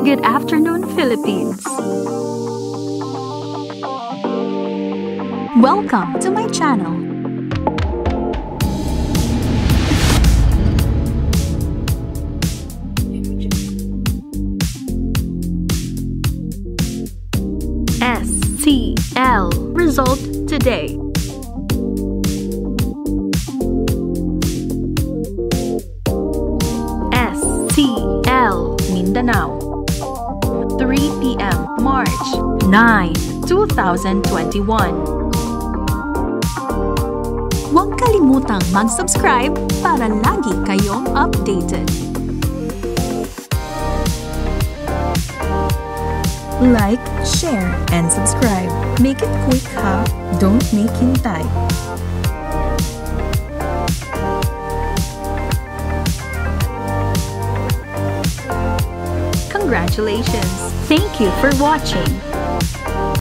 Good afternoon, Philippines! Welcome to my channel. STL Result Today. STL Mindanao, 3 p.m. March 9, 2021. Huwag kalimutang mag-subscribe para lagi kayong updated. Like, share, and subscribe. Make it quick ha, don't make hintay. Congratulations! Thank you for watching.